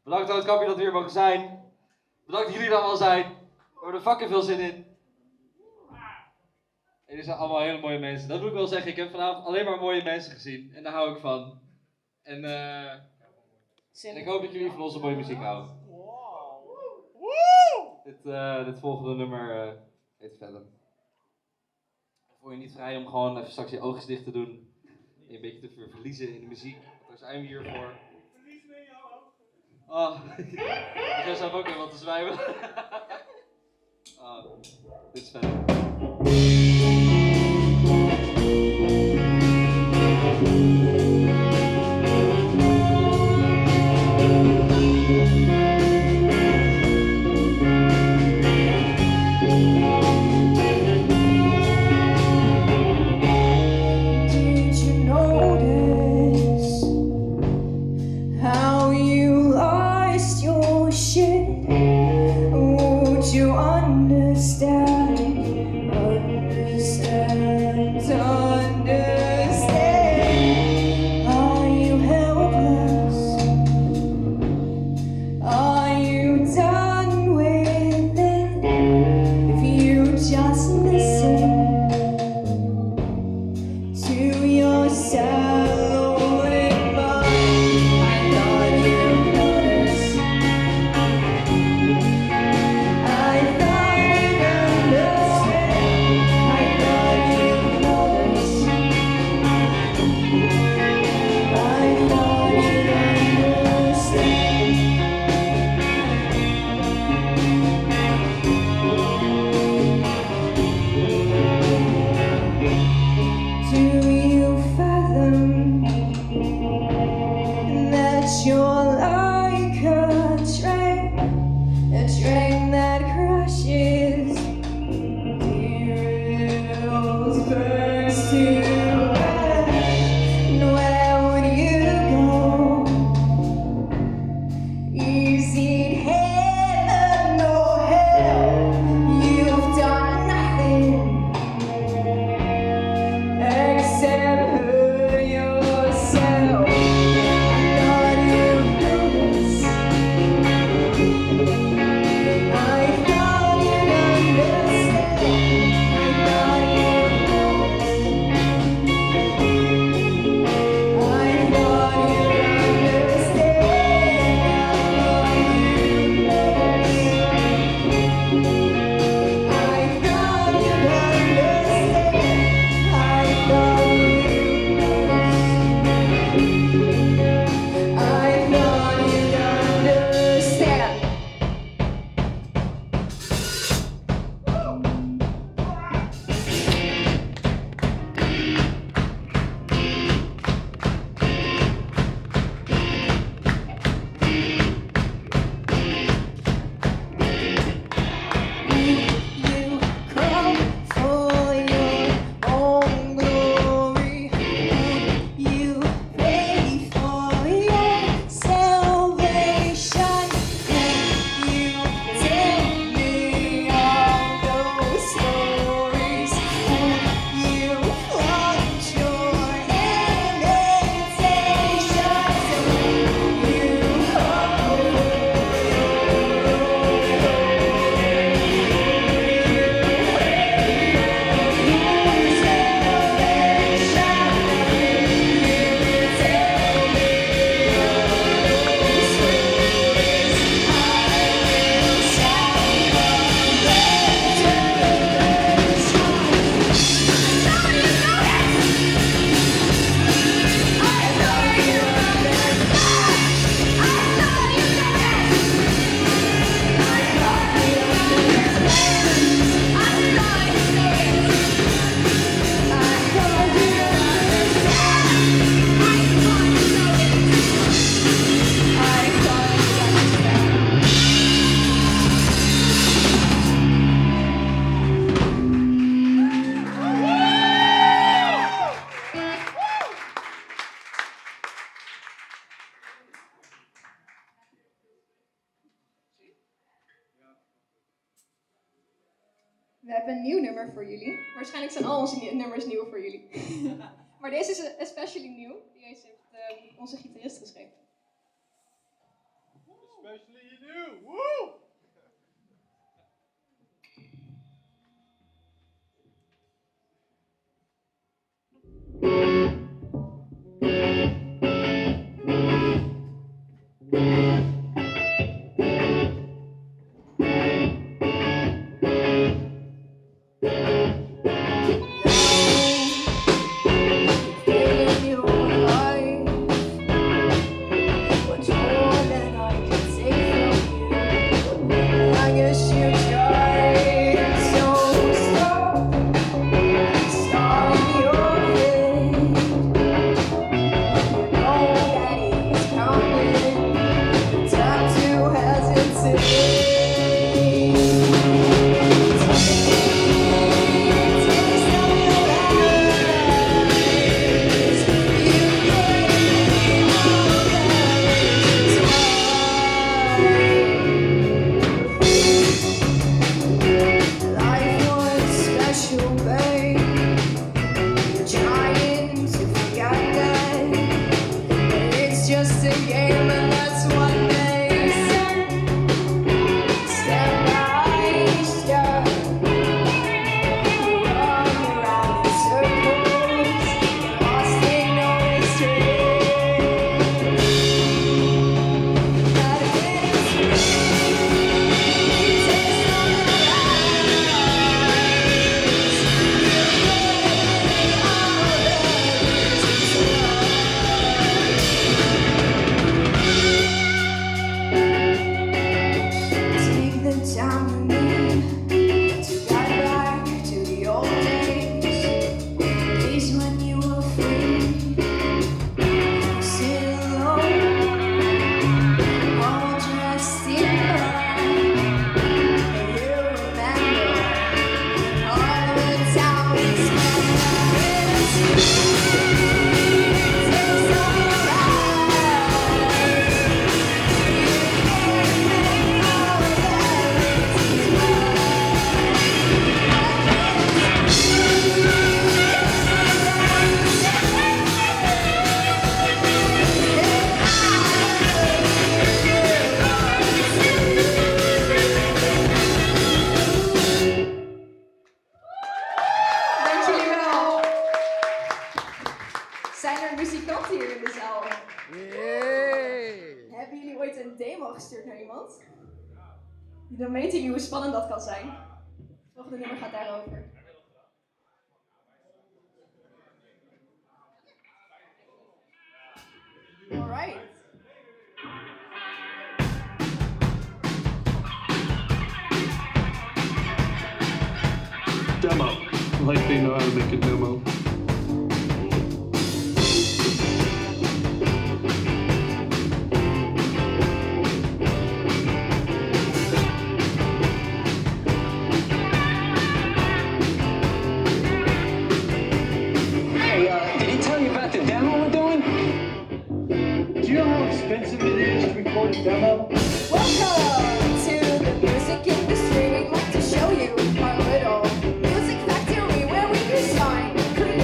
Bedankt Roodkapje dat we hier mogen zijn. Bedankt dat jullie er allemaal zijn. We hebben er fucking veel zin in. En jullie zijn allemaal hele mooie mensen. Dat moet ik wel zeggen. Ik heb vanavond alleen maar mooie mensen gezien. En daar hou ik van. En ik hoop dat jullie van onze mooie muziek houden. Dit volgende nummer heet Verder. Ik voel je niet vrij om gewoon even straks je ogen dicht te doen. En je een beetje te verliezen in de muziek. Daar zijn we hier voor. Verlies me in jouw ogen. Oh, ik ga zelf ook weer wat te zwijmen. Dit is verder. We hebben een nieuw nummer voor jullie. Waarschijnlijk zijn al onze nummers nieuw voor jullie. Maar deze is especially nieuw. Die heeft onze gitarist geschreven. Especially you. Woo! Zijn er muzikanten hier in de zaal? Yay! Hebben jullie ooit een demo gestuurd naar iemand? Dan weten jullie hoe spannend dat kan zijn. Het volgende nummer gaat daarover. Alright. Demo. Like they know how to make a demo. Hey, did he tell you about the demo we're doing? Do you know how expensive it is to record a demo? Welcome to the music industry. We'd like to show you our little music factory where we design, create,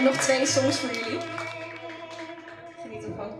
hebben nog 2 songs voor jullie. Geniet ervan.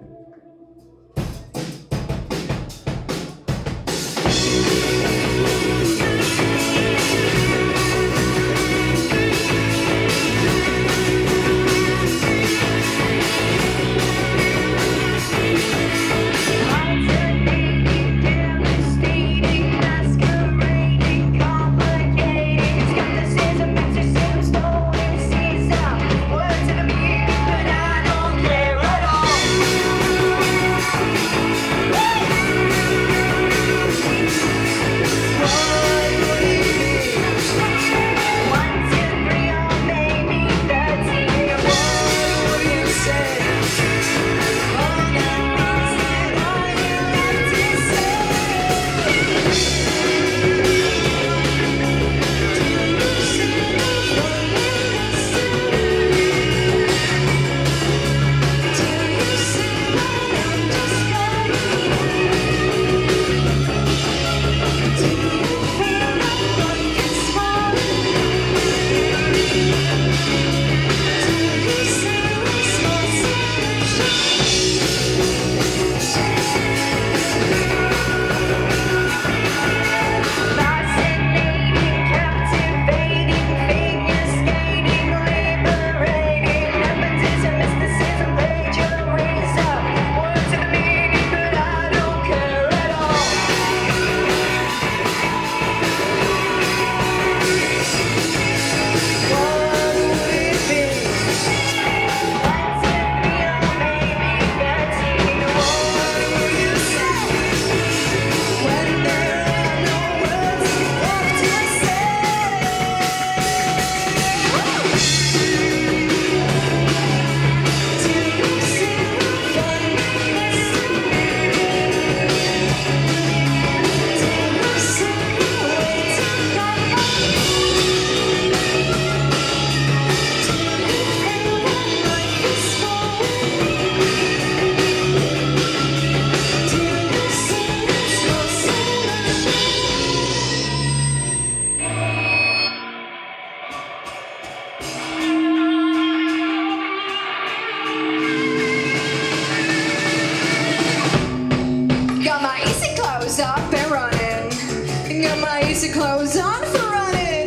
Clothes on for running,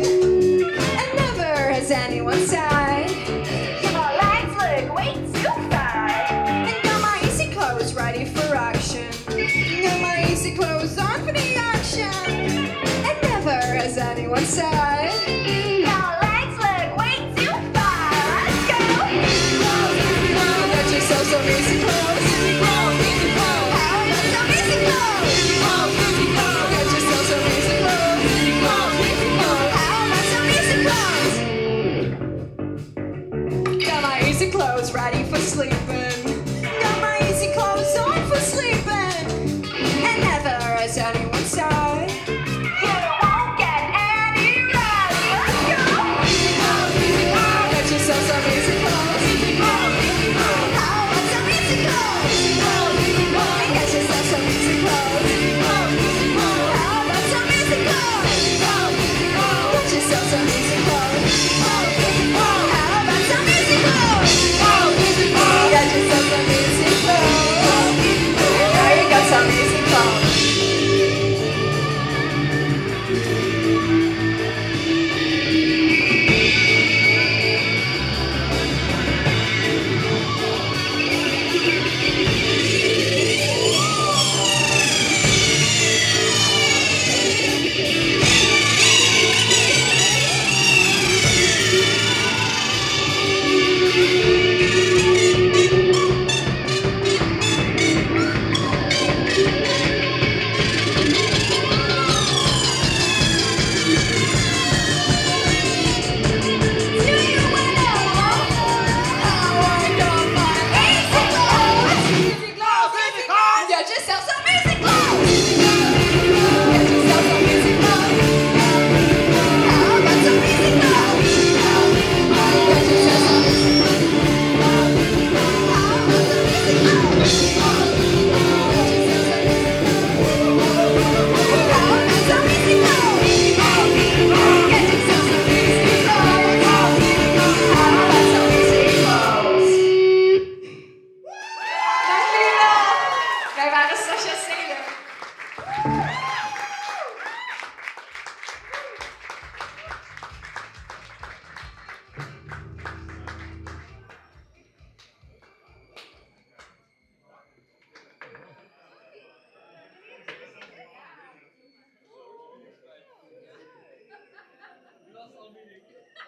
and never has anyone sighed. Your legs look way too fine. And got my easy clothes ready for action. Got my easy clothes on for the action, and never has anyone sighed. Your legs look way too fine. Let's go. Got yourself some easy clothes. How about some easy clothes? Got yourself some easy clothes. Got my easy clothes ready for sleeping. Got my easy clothes on for sleeping. And never has anyone sighed. You won't get any rest. Let's go. Got yourself some easy clothes. How about some easy clothes? Got yourself some easy clothes. How about some easy clothes? Got yourself some easy clothes. How about some easy clothes? Got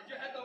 your head